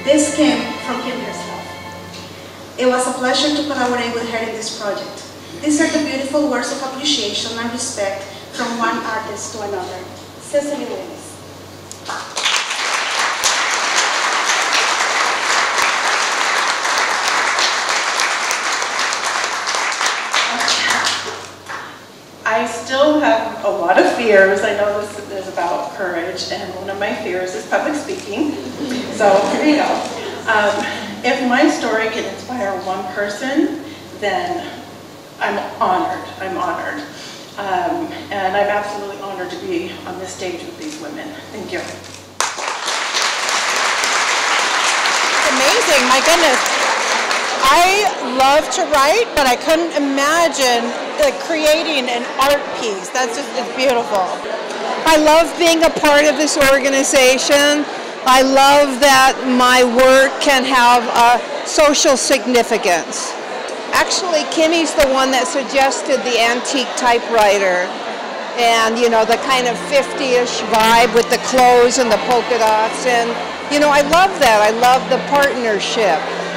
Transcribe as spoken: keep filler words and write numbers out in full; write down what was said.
This came from Kim herself. It was a pleasure to collaborate with her in this project. These are the beautiful words of appreciation and respect from one artist to another. Cecily Willis. I still have a lot of fears. I know this is about courage, and one of my fears is public speaking. So here you go. Um, if my story can inspire one person, then I'm honored. I'm honored. Um, and I'm absolutely honored to be on this stage with these women. Thank you. It's amazing, my goodness. I love to write, but I couldn't imagine uh, creating an art piece. That's just, it's beautiful. I love being a part of this organization. I love that my work can have a social significance. Actually, Kimmy's the one that suggested the antique typewriter and, you know, the kind of fifty-ish vibe with the clothes and the polka dots. And, you know, I love that. I love the partnership.